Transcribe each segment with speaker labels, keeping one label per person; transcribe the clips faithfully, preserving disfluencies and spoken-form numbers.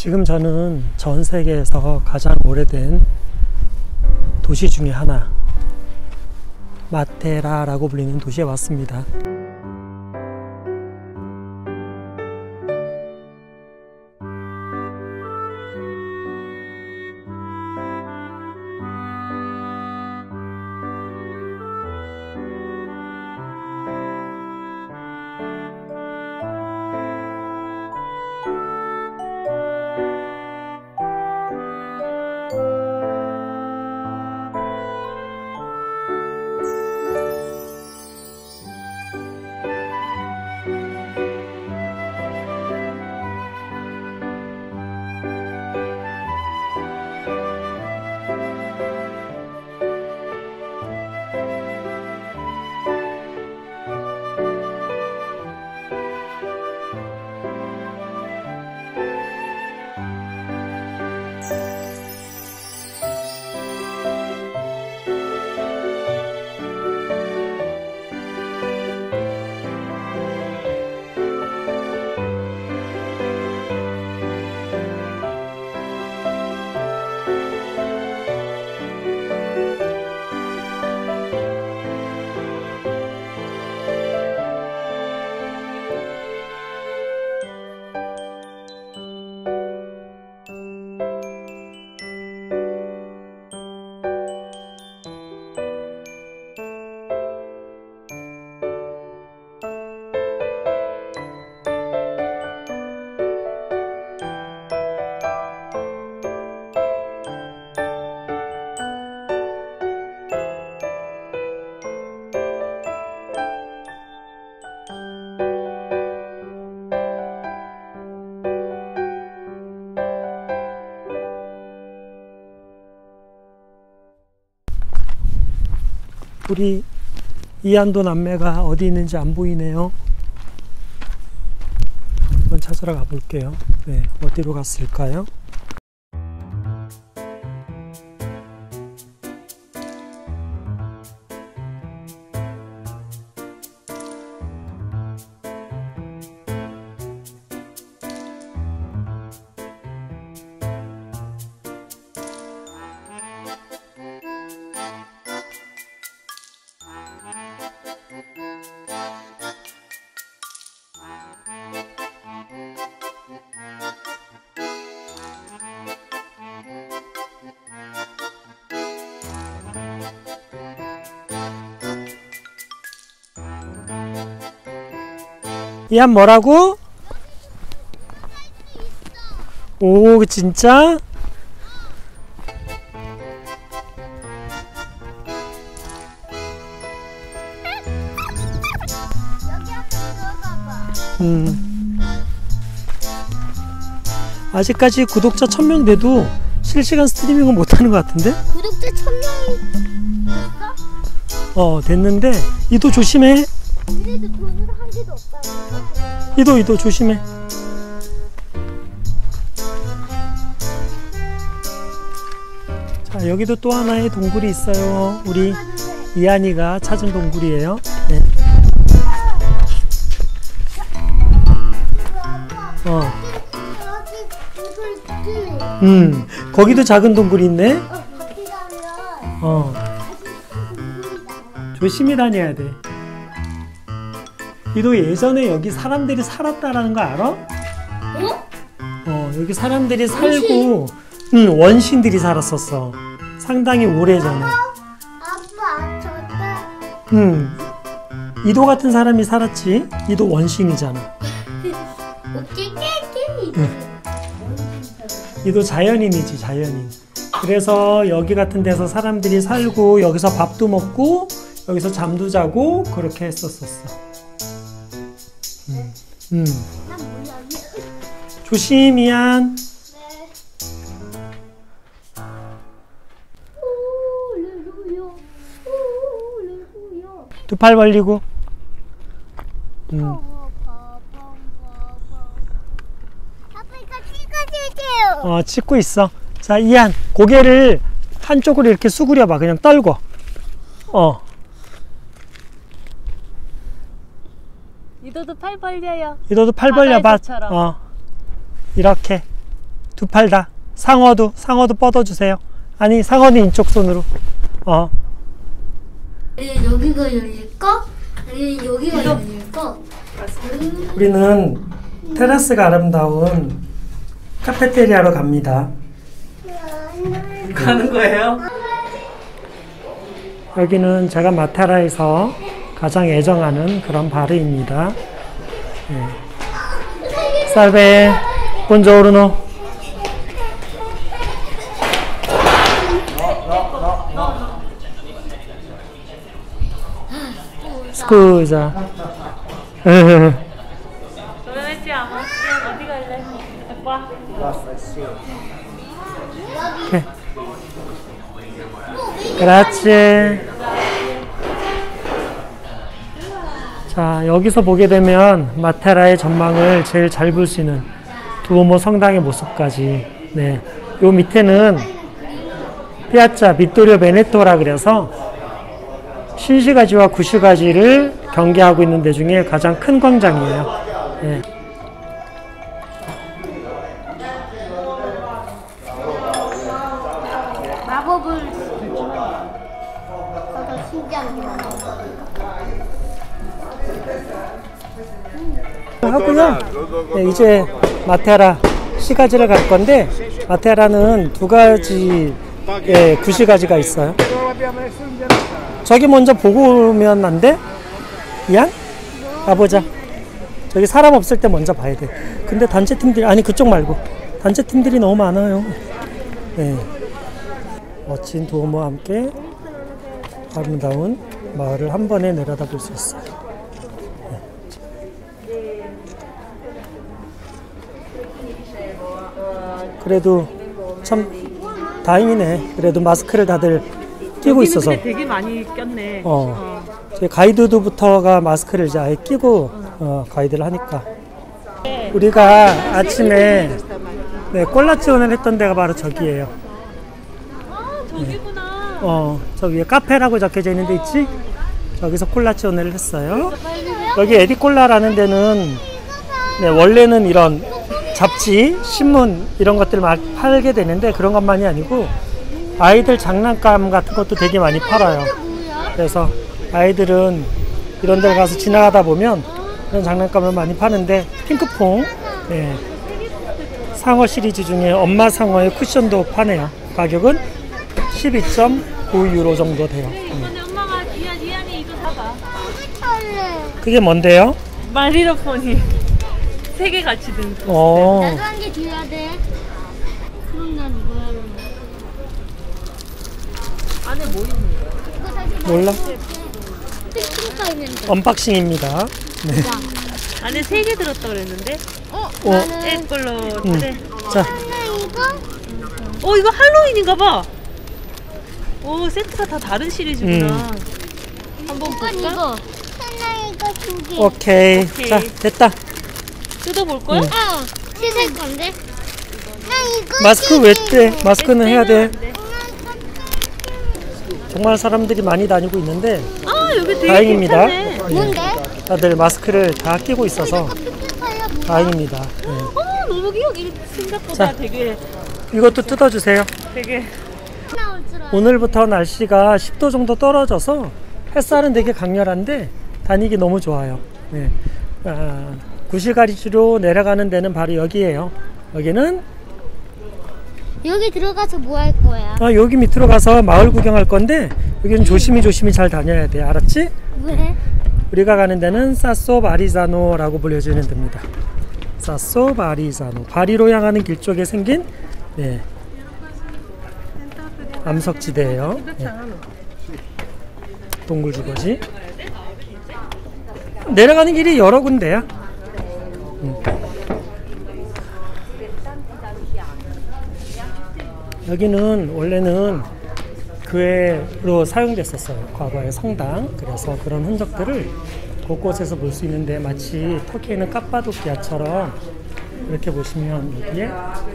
Speaker 1: 지금 저는 전 세계에서 가장 오래된 도시 중에 하나, 마테라라고 불리는 도시에 왔습니다. 우리 이안도 남매가 어디 있는지 안 보이네요. 한번 찾으러 가볼게요. 네, 어디로 갔을까요? 이안 뭐라고? 오, 진짜? 음. 아직까지 구독자 천 명 돼도 실시간 스트리밍은 못하는 것 같은데?
Speaker 2: 구독자 천 명이 됐어?
Speaker 1: 어, 됐는데 이도 조심해.
Speaker 2: 그래도 돈은 한 개도 없다고.
Speaker 1: 이도 이도 조심해. 자, 여기도 또 하나의 동굴이 있어요. 우리 이안이가 찾은 동굴이에요. 네. 어. 음, 거기도 작은 동굴이 있네. 어. 조심히 다녀야 돼. 이도 예전에 여기 사람들이 살았다라는 거 알아?
Speaker 2: 어?
Speaker 1: 어, 여기 사람들이 살고, 응, 원신들이 살았었어. 상당히 오래전에.
Speaker 2: 아빠, 저때.
Speaker 1: 응. 이도 같은 사람이 살았지. 이도 원신이잖아. 응. 이도 자연인이지, 자연인. 그래서 여기 같은 데서 사람들이 살고, 여기서 밥도 먹고, 여기서 잠도 자고, 그렇게 했었었어. 음. 음. 조심, 이안.
Speaker 2: 네.
Speaker 1: 두 팔 벌리고. 음.
Speaker 2: 아빠 이거 찍어주세요.
Speaker 1: 어, 찍고 있어. 자, 이안, 고개를 한쪽으로 이렇게 수그려봐. 그냥 떨고. 어.
Speaker 3: 이도도 팔 벌려요.
Speaker 1: 이도도 팔 벌려봐.
Speaker 3: 바다에서처럼.
Speaker 1: 어. 이렇게. 두 팔 다. 상어도, 상어도 뻗어주세요. 아니, 상어는 이쪽 손으로. 어.
Speaker 2: 여기가 열릴까? 아니 여기가 열릴까?
Speaker 1: 우리는 테라스가 아름다운 카페테리아로 갑니다.
Speaker 3: 가는 거예요?
Speaker 1: 여기는 제가 마테라에서 가장 애정하는 그런 바르입니다. 네. 살베, 본조르노. 스쿠자.
Speaker 3: 도레지 아마 어디 갈래? 오빠.
Speaker 1: 오케이. 그라치. 자, 여기서 보게 되면 마테라의 전망을 제일 잘 볼 수 있는 두오모 성당의 모습까지. 네. 요 밑에는 피아짜 비토리오 베네토라 그래서 신시가지와 구시가지를 경계하고 있는 데 중에 가장 큰 광장이에요. 네.
Speaker 2: 마법을 더 신기한
Speaker 1: 하고요. 네, 이제 마테라 시가지를 갈 건데 마테라는 두 가지 예, 구시가지가 있어요. 저기 먼저 보고 오면 안 돼? 이안? 가보자. 저기 사람 없을 때 먼저 봐야 돼. 근데 단체 팀들이 아니 그쪽 말고 단체 팀들이 너무 많아요. 네. 멋진 도움과 함께 아름다운 마을을 한 번에 내려다볼 수 있어요. 네. 그래도 참 다행이네. 그래도 마스크를 다들 끼고 있어서.
Speaker 3: 근데 되게 많이 꼈네.
Speaker 1: 어.
Speaker 3: 어.
Speaker 1: 저희 가이드도부터가 마스크를 이제 아예 끼고 어, 가이드를 하니까. 우리가 아침에 네, 콜라치온을 했던 데가 바로 저기예요.
Speaker 3: 아, 저기구나.
Speaker 1: 어, 저 위에 카페라고 적혀져 있는 데 있지? 저기서 콜라치온을 했어요. 여기 에디콜라라는 데는 네, 원래는 이런 잡지, 신문 이런 것들 막 팔게 되는데 그런 것만이 아니고 아이들 장난감 같은 것도 되게 많이 팔아요. 그래서 아이들은 이런 데 가서 지나가다 보면 그런 장난감을 많이 파는데 핑크퐁 네. 상어 시리즈 중에 엄마 상어의 쿠션도 파네요. 가격은 십이 점 구 유로 정도 돼요.
Speaker 3: 이번에 엄마가 이안 이안이 이거 사봐.
Speaker 1: 그게 뭔데요?
Speaker 3: 마리로폰이 세 개 같이 든.
Speaker 1: 어.
Speaker 2: 나도 한 개 줘야 돼. 그럼 난 이거야.
Speaker 3: 안에 뭐 있는 거야?
Speaker 2: 이거 사실
Speaker 1: 몰라?
Speaker 2: 스티커가 있는데.
Speaker 1: 언박싱입니다. 네.
Speaker 3: 안에 세 개 들었다 그랬는데?
Speaker 2: 어,
Speaker 1: 어.
Speaker 2: 나는
Speaker 3: 에 걸로
Speaker 1: 음.
Speaker 3: 그래.
Speaker 1: 자,
Speaker 2: 하나 이거?
Speaker 3: 어 이거 할로윈인가 봐. 오 세트가 다 다른 시리즈구나.
Speaker 1: 음.
Speaker 3: 한번
Speaker 2: 이건
Speaker 3: 볼까?
Speaker 2: 이거. 하나 이거 두 개.
Speaker 1: 오케이.
Speaker 3: 오케이.
Speaker 1: 자, 됐다.
Speaker 3: 뜯어볼 거야?
Speaker 1: 음.
Speaker 2: 어, 씻을 건데. 나 이거.
Speaker 1: 마스크 왜 떼? 마스크는 해야 돼.
Speaker 3: 안 돼.
Speaker 1: 정말 사람들이 많이 다니고 있는데
Speaker 3: 아 여기 되게
Speaker 1: 다행입니다.
Speaker 3: 괜찮네.
Speaker 2: 뭔데?
Speaker 1: 다들 마스크를 다 끼고 있어서
Speaker 2: 피크파이어 뭐야?
Speaker 1: 다행입니다. 네.
Speaker 3: 어 너무 귀여워. 이거 생각보다
Speaker 1: 자.
Speaker 3: 되게
Speaker 1: 이것도 뜯어주세요.
Speaker 3: 되게
Speaker 2: 나올 줄 알아.
Speaker 1: 오늘부터 날씨가 십 도 정도 떨어져서 햇살은 되게 강렬한데 다니기 너무 좋아요. 네. 아, 구시가리지로 내려가는 데는 바로 여기예요. 여기는
Speaker 2: 여기 들어가서 뭐 할 거야?
Speaker 1: 아, 여기 밑으로 가서 마을 구경할 건데 여기는 조심히 조심히 잘 다녀야 돼. 알았지?
Speaker 2: 왜?
Speaker 1: 우리가 가는 데는 사소 바리자노라고 불려지는 데입니다. 사소 바리자노. 바리로 향하는 길 쪽에 생긴 네. 암석지대예요. 네. 동굴 주거지. 내려가는 길이 여러 군데야. 음. 여기는 원래는 교회로 사용됐었어요. 과거의 성당. 그래서 그런 흔적들을 곳곳에서 볼 수 있는데 마치 터키에 있는 카파도키아처럼 이렇게 보시면 여기에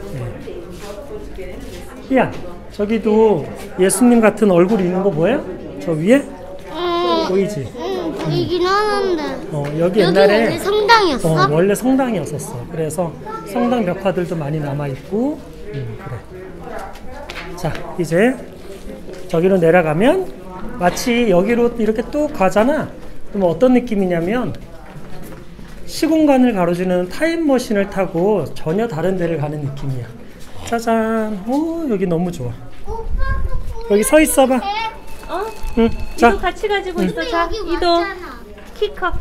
Speaker 1: 네. 이안 저기도 예수님 같은 얼굴이 있는 거 보여? 저 위에?
Speaker 2: 응.
Speaker 1: 보이지?
Speaker 2: 응. 이긴 하는데.
Speaker 1: 어, 여기
Speaker 2: 여기
Speaker 1: 옛날에
Speaker 2: 원래 성당이었어?
Speaker 1: 어, 원래 성당이었었어. 그래서 성당 벽화들도 많이 남아 있고 음, 그래. 자, 이제 저기로 내려가면 마치 여기로 이렇게 뚝 가잖아. 그럼 어떤 느낌이냐면 시공간을 가로주는 타임머신을 타고 전혀 다른 데를 가는 느낌이야. 짜잔. 오, 여기 너무 좋아. 여기 서 있어봐.
Speaker 3: 어?
Speaker 1: 응.
Speaker 3: 이도
Speaker 1: 자,
Speaker 3: 같이 가지고
Speaker 1: 응.
Speaker 3: 있어. 자,
Speaker 2: 여기
Speaker 3: 이도
Speaker 2: 왔잖아.
Speaker 3: 키커.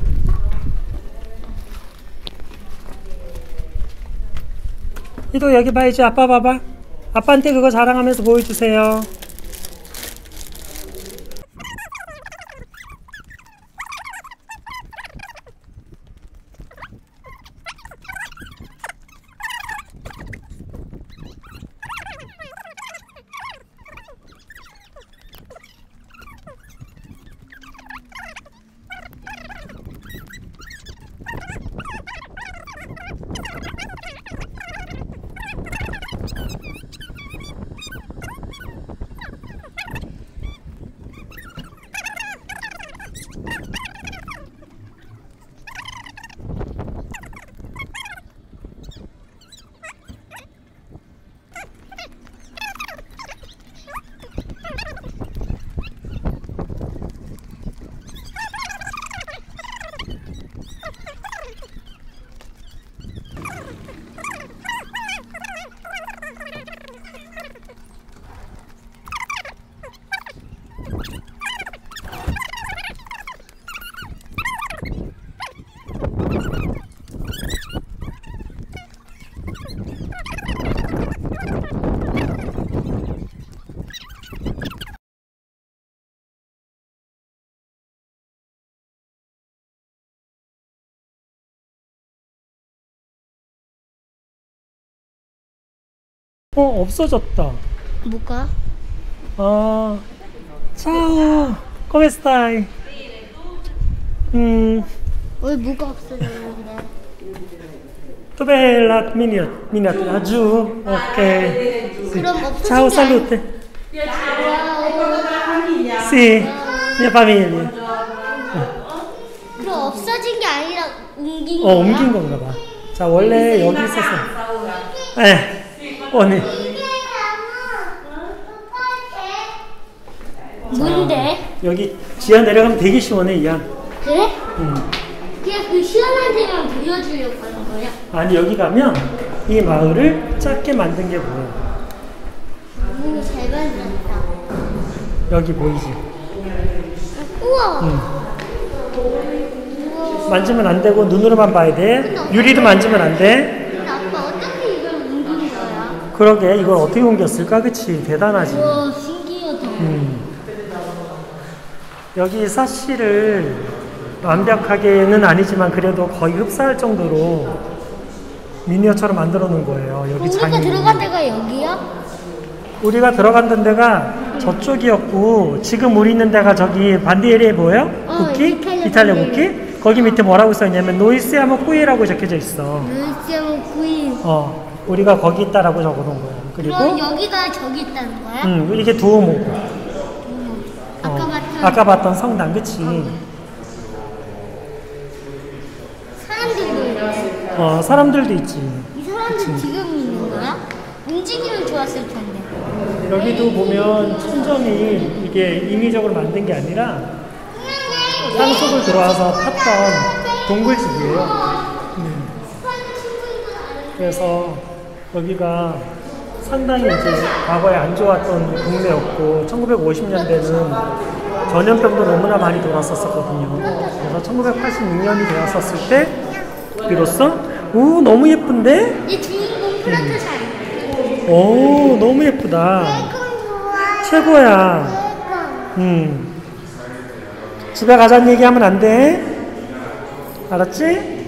Speaker 1: 이도 여기 봐. 이제 아빠 봐봐. 아빠한테 그거 자랑하면서 보여주세요. 어, 없어졌다.
Speaker 2: 뭐가?
Speaker 1: 아, ciao, come stai? 음,
Speaker 2: 왜 뭐가 없어졌는데?
Speaker 1: dov'è la miniatura? Miniatura, giù, ok.
Speaker 2: 그럼 없어진
Speaker 1: Ciao,
Speaker 2: 게
Speaker 1: salute.
Speaker 2: 아니...
Speaker 1: Sì, mia famiglia.
Speaker 2: 그럼 없어진 게 아니라 옮긴
Speaker 1: 어,
Speaker 2: 거야?
Speaker 1: 옮긴 건가 봐. 자, 원래 여기 있었어. 에, 오늘.
Speaker 2: 뭔데?
Speaker 1: 여기 지하 내려가면 되게 시원해, 이야.
Speaker 2: 그래?
Speaker 1: 음.
Speaker 2: 그냥 그 시원한 데만 보여주려고 하는 거야?
Speaker 1: 아니, 여기 가면 이 마을을 작게 만든 게 보여.
Speaker 2: 음, 잘 만들었다.
Speaker 1: 여기 보이지?
Speaker 2: 우와!
Speaker 1: 음.
Speaker 2: 우와.
Speaker 1: 만지면 안 되고 눈으로만 봐야 돼. 유리도 만지면 안 돼.
Speaker 2: 근데 아빠 어떻게 이걸 옮긴 거야?
Speaker 1: 그러게, 이걸 어떻게 옮겼을까? 그치? 대단하지.
Speaker 2: 우와, 신기하다.
Speaker 1: 음. 여기 사실을 완벽하게는 아니지만 그래도 거의 흡사할 정도로 미니어처럼 만들어 놓은 거예요. 여기
Speaker 2: 우리가
Speaker 1: 장이.
Speaker 2: 들어간 데가 여기야?
Speaker 1: 우리가 들어갔던 데가 저쪽이었고 지금 우리 있는 데가 저기 반디에리에 보여?
Speaker 2: 어,
Speaker 1: 국기?
Speaker 2: 이탈리아
Speaker 1: 이탈리아
Speaker 2: 국기.
Speaker 1: 국기? 거기 밑에 뭐라고 써있냐면 노이스야모 꾸이라고 적혀져 있어.
Speaker 2: 루시아모 구이.
Speaker 1: 어, 우리가 거기 있다라고 적어 놓은 거야. 그리고
Speaker 2: 그럼 여기가 저기 있다는 거야?
Speaker 1: 음, 이게 두오모고.
Speaker 2: 음.
Speaker 1: 어,
Speaker 2: 아까 봤던
Speaker 1: 아까 봤던 성당, 그치?
Speaker 2: 사람들도 있네.
Speaker 1: 어, 사람들도 있지.
Speaker 2: 이 사람들 지금 있는 거야? 움직이면 좋았을 텐데.
Speaker 1: 여기도 보면 천정이 이게 임의적으로 만든 게 아니라 산속을 들어와서 팠던 동굴집이에요. 음. 그래서 여기가 상당히 이제 과거에 안 좋았던 동네였고 천구백오십 년대는 전염병도 너무나 많이 돌았었거든요. 그래서 천구백팔십육 년이 되었었을 때 비로소 오 너무 예쁜데?
Speaker 2: 이 주인공 프라트샤이.
Speaker 1: 오 너무 예쁘다. 최고야. 음. 집에 가자는 얘기하면 안 돼. 알았지?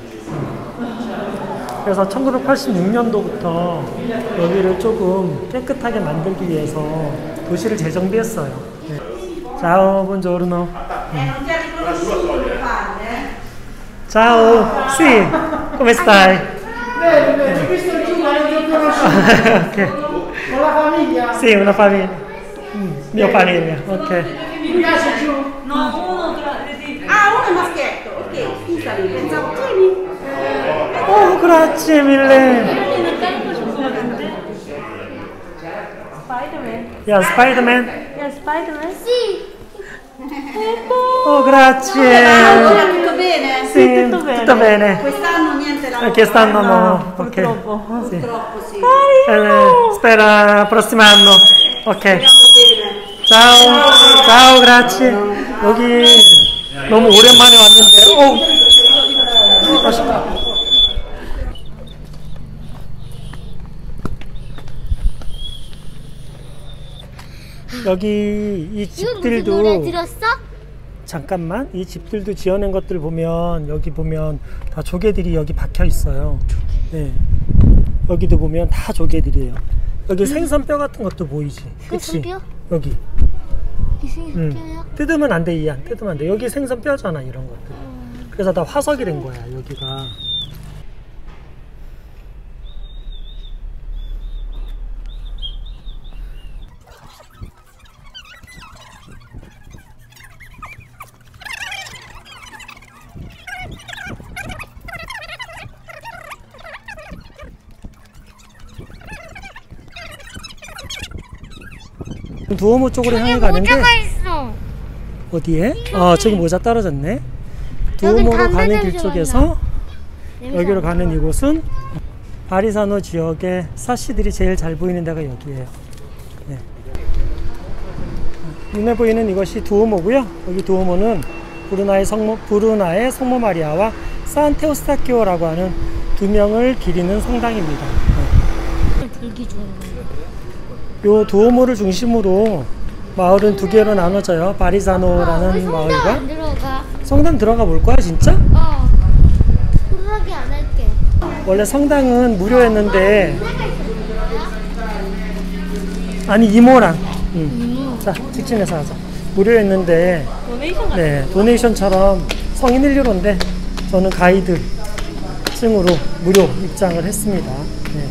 Speaker 1: 그래서 천구백팔십육 년도부터 여기를 조금 깨끗하게 만들기 위해서 도시를 재정비했어요. 네. Ciao, buongiorno. Ciao, sì, come stai?
Speaker 4: Bene, bene, questo è il giù,
Speaker 1: Ok.
Speaker 4: con la famiglia.
Speaker 1: Sì, una famiglia. Mm, mia famiglia, ok.
Speaker 4: Mi piace giù?
Speaker 3: No, uno tra di
Speaker 5: Ah, uno è maschietto, ok, scusami, pensavo tieni.
Speaker 1: Oh, grazie mille.
Speaker 3: 혜연이는 다른 거 줄 것 같은데?
Speaker 1: 야, 스파이더맨.
Speaker 3: 야, 스파이더맨.
Speaker 1: Oh, grazie.
Speaker 5: Allora, tutto bene?
Speaker 1: Sì,
Speaker 3: tutto bene.
Speaker 1: tutto bene.
Speaker 5: Quest'anno niente la
Speaker 1: Quest'anno no. Ok.
Speaker 3: purtroppo.
Speaker 1: Sì.
Speaker 5: Purtroppo sì.
Speaker 1: Eh, spera prossimo anno. Ok.
Speaker 5: Speriamo bene.
Speaker 1: ciao. ciao, grazie. 여기 너무 오랜만에 왔는데. 오. 맛있다. 여기 이
Speaker 2: 이건 무슨 노래
Speaker 1: 집들도
Speaker 2: 들었어?
Speaker 1: 잠깐만, 이 집들도 지어낸 것들 보면 여기 보면 다 조개들이 여기 박혀 있어요. 네, 여기도 보면 다 조개들이에요. 여기 생선뼈 같은 것도 보이지? 그치?
Speaker 2: 생선뼈?
Speaker 1: 여기.
Speaker 2: 이 생선뼈야?
Speaker 1: 응. 뜯으면 안 돼, 이안. 뜯으면 안 돼. 여기 생선뼈잖아, 이런 것들.
Speaker 2: 음.
Speaker 1: 그래서 다 화석이 된 거야, 여기가. 두오모 쪽으로 향해 가는데
Speaker 2: 모자가 있어.
Speaker 1: 어디에? 아, 저기 모자 떨어졌네.
Speaker 2: 여긴
Speaker 1: 두오모로
Speaker 2: 담배
Speaker 1: 가는 길
Speaker 2: 냄새가
Speaker 1: 쪽에서
Speaker 2: 냄새
Speaker 1: 여기로
Speaker 2: 안
Speaker 1: 가는 이곳은 바리사노 지역의 사시들이 제일 잘 보이는 데가 여기예요. 네. 눈에 보이는 이것이 두오모고요. 여기 두오모는 브루나의 성모, 브루나의 성모 마리아와 산테오스타키오라고 하는 두 명을 기리는 성당입니다. 네.
Speaker 2: 들기 좋은 거.
Speaker 1: 요 두오모를 중심으로 마을은 두 개로 나눠져요. 바리사노라는
Speaker 2: 왜 성당
Speaker 1: 마을과
Speaker 2: 안 들어가?
Speaker 1: 성당 들어가 볼 거야 진짜?
Speaker 2: 어. 불하게 안 할게.
Speaker 1: 원래 성당은 무료였는데 아니 이모랑 응.
Speaker 2: 이모.
Speaker 1: 자 직진해서 하자. 무료였는데
Speaker 3: 도네이션 같은
Speaker 1: 네 도네이션처럼 성인 일 유로인데 저는 가이드 층으로 무료 입장을 했습니다. 네.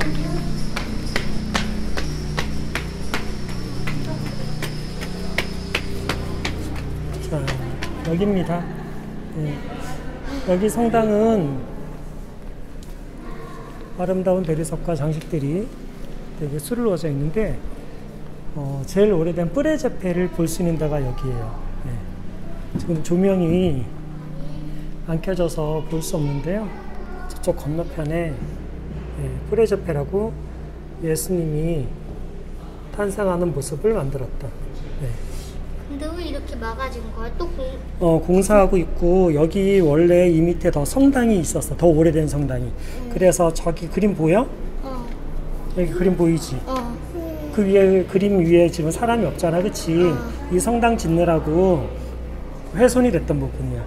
Speaker 1: 자, 여기입니다. 네. 여기 성당은 아름다운 대리석과 장식들이 되게 수르러져 있는데 어, 제일 오래된 프레제페를 볼 수 있는 데가 여기예요. 네. 지금 조명이 안 켜져서 볼 수 없는데요. 저쪽 건너편에 네, 프레제페라고 예수님이 탄생하는 모습을 만들었다. 네.
Speaker 2: 근데 왜 이렇게 막아진 거야? 또 공...
Speaker 1: 어, 공사하고 있고 여기 원래 이 밑에 더 성당이 있었어. 더 오래된 성당이.
Speaker 2: 음.
Speaker 1: 그래서 저기 그림 보여?
Speaker 2: 어.
Speaker 1: 여기 그림 보이지?
Speaker 2: 어.
Speaker 1: 그 위에 그림 위에 지금 사람이 없잖아, 그치?
Speaker 2: 어.
Speaker 1: 이 성당 짓느라고 훼손이 됐던 부분이야.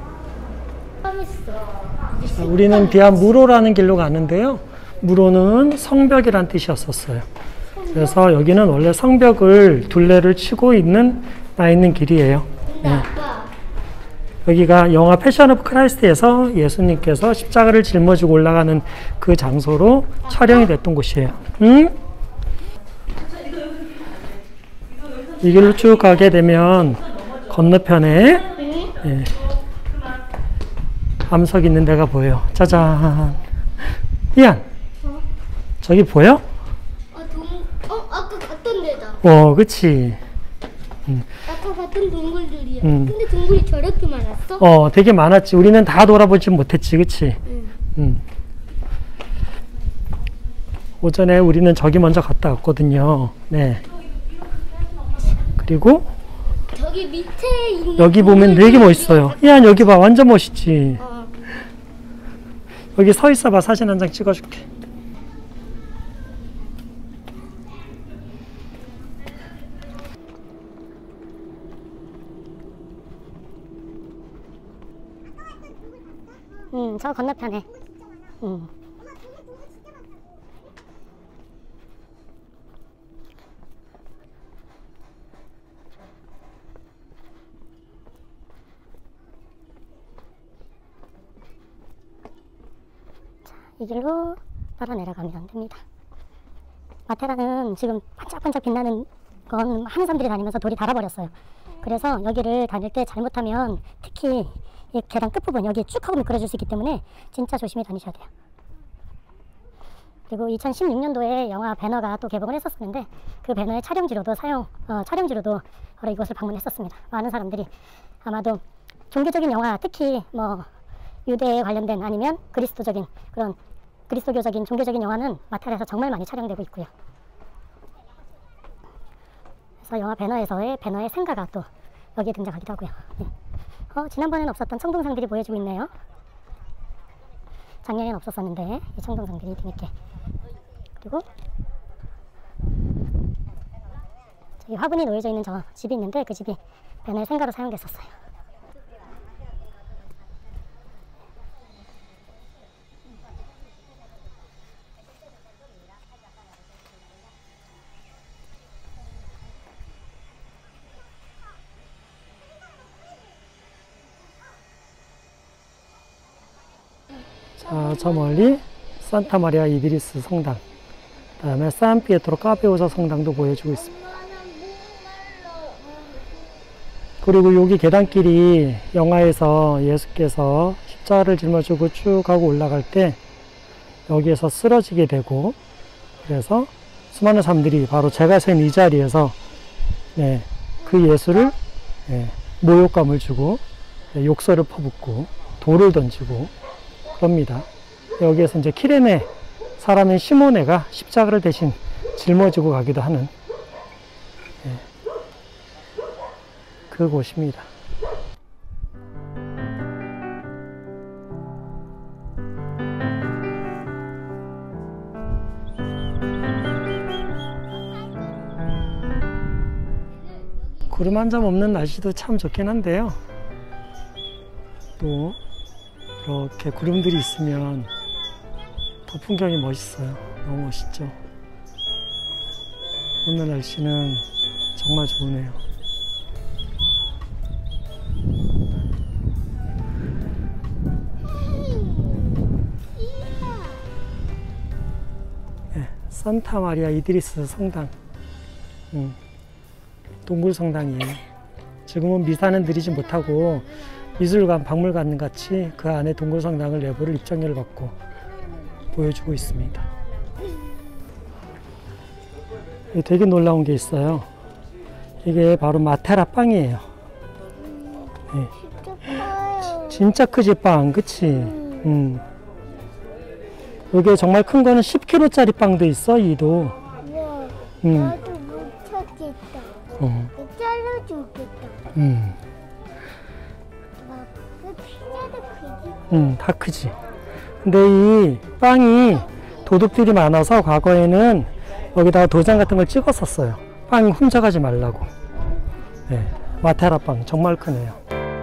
Speaker 2: 있어.
Speaker 1: 자, 우리는 비아 무로라는 길로 가는데요. 무로는 성벽이란 뜻이었었어요. 그래서 여기는 원래 성벽을 둘레를 치고 있는 나 있는 길이에요.
Speaker 2: 근데
Speaker 1: 네.
Speaker 2: 아빠
Speaker 1: 여기가 영화 패션 오브 크라이스트에서 예수님께서 십자가를 짊어지고 올라가는 그 장소로 촬영이 됐던 곳이에요. 응? 이 길로 쭉 가게 되면 건너편에 예, 암석 있는 데가 보여요. 짜잔. 이안, 저기 보여?
Speaker 2: 어, 동... 어 아까 갔던 데다.
Speaker 1: 어, 그치.
Speaker 2: 아까 봤던 동굴들이야.
Speaker 1: 음.
Speaker 2: 근데 동굴이 저렇게 많았어?
Speaker 1: 어, 되게 많았지. 우리는 다 돌아보지 못했지, 그치?
Speaker 2: 응.
Speaker 1: 음. 오전에 우리는 저기 먼저 갔다 왔거든요. 네. 그리고
Speaker 2: 저기 밑에 있는
Speaker 1: 여기 보면 되게 멋있어요. 이안, 여기 봐. 완전 멋있지.
Speaker 2: 어.
Speaker 1: 여기 서 있어봐. 사진 한 장 찍어줄게.
Speaker 2: 응, 저 건너편에. 응. 이 길로 따라 내려가면 됩니다. 마테라는 지금 반짝반짝 빛나는 건 하는 사람들이 다니면서 돌이 닳아버렸어요. 그래서 여기를 다닐 때 잘못하면 특히 이 계단 끝부분 여기 쭉 하고 미끄러질 수 있기 때문에 진짜 조심히 다니셔야 돼요. 그리고 이천십육 년도에 영화 배너가 또 개봉을 했었는데 그 배너의 촬영지로도 사용, 어, 촬영지로도 바로 이곳을 방문했었습니다. 많은 사람들이 아마도 종교적인 영화, 특히 뭐 유대에 관련된 아니면 그리스도적인 그런 그리스도교적인 종교적인 영화는 마테라에서 정말 많이 촬영되고 있고요. 그래서 영화 배너에서의 배너의 생가가 또 여기에 등장하기도 하고요. 네. 어, 지난번에는 없었던 청동상들이 보여지고 있네요. 작년에는 없었었는데 이 청동상들이 뒤늦게. 그리고 저기 화분이 놓여져 있는 저 집이 있는데 그 집이 배너의 생가로 사용됐었어요.
Speaker 1: 자, 저 멀리 산타 마리아 이드리스 성당, 그 다음에 산 피에트로 카페오사 성당도 보여주고 있습니다. 그리고 여기 계단길이 영화에서 예수께서 십자가를 짊어지고 쭉 가고 올라갈 때 여기에서 쓰러지게 되고, 그래서 수많은 사람들이 바로 제가 선 이 자리에서 네, 그 예수를 네, 모욕감을 주고 네, 욕설을 퍼붓고 돌을 던지고 그럽니다. 여기에서 이제 키레네 사람인 시모네가 십자가를 대신 짊어지고 가기도 하는 네, 그곳입니다. 구름 한 점 없는 날씨도 참 좋긴 한데요. 또 이렇게 구름들이 있으면 더 풍경이 멋있어요. 너무 멋있죠. 오늘 날씨는 정말 좋으네요. 네, 산타 마리아 이드리스 성당, 음, 동굴 성당이에요. 지금은 미사는 드리지 못하고 미술관, 박물관 같이 그 안에 동굴 성당을 내부를 입장료를 받고 보여주고 있습니다. 되게 놀라운 게 있어요. 이게 바로 마테라 빵이에요. 네. 진짜 크지 빵, 그치? 음. 이게 정말 큰 거는 십 킬로그램짜리 빵도 있어, 이도. 음.
Speaker 6: 나도 못 찾겠다.
Speaker 1: 어.
Speaker 6: 잘라주겠다.
Speaker 1: 음.
Speaker 6: 막, 그 피자도 크지?
Speaker 1: 음, 다 크지. 근데 이 빵이 도둑들이 많아서 과거에는 여기다가 도장 같은 걸 찍었었어요. 빵이 훔쳐가지 말라고. 네, 마테라 빵 정말 크네요.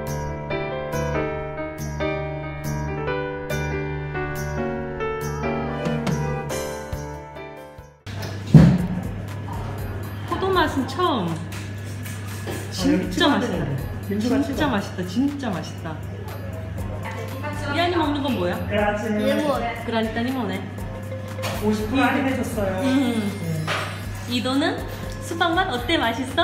Speaker 3: 포도 맛은 처음. 진짜 맛있다. 진짜 맛있다. 진짜 맛있다. 이안이 먹는 건 뭐야?
Speaker 1: 레몬.
Speaker 3: 그라니타 리모네.
Speaker 1: 오십 퍼센트 할인해줬어요.
Speaker 3: 음. 이도는 수박 맛 어때? 맛있어?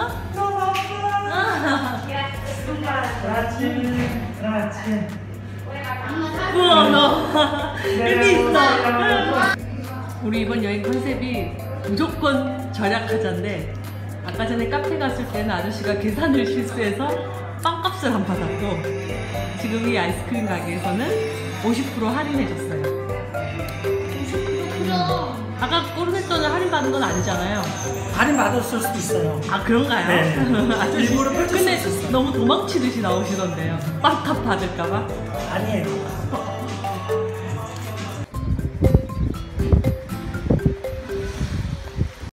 Speaker 3: 아.
Speaker 1: 그라치, 그라치.
Speaker 3: 우와, 너 여기 있어. 우리 이번 여행 컨셉이 무조건 절약하자인데, 아까 전에 카페 갔을 때는 아저씨가 계산을 실수해서 빵값을 안 받았고, 지금 이 아이스크림 가게에서는 오십 퍼센트 할인해줬어요. 아까 꼬르네토는 할인받은 건 아니잖아요.
Speaker 1: 할인 받았을 수도 있어요.
Speaker 3: 아, 그런가요?
Speaker 1: 네.
Speaker 3: 아저씨,
Speaker 1: 일부러 펼칠 수
Speaker 3: 근데
Speaker 1: 있었어요.
Speaker 3: 너무 도망치듯이 나오시던데요. 빵값 받을까봐?
Speaker 1: 아니에요.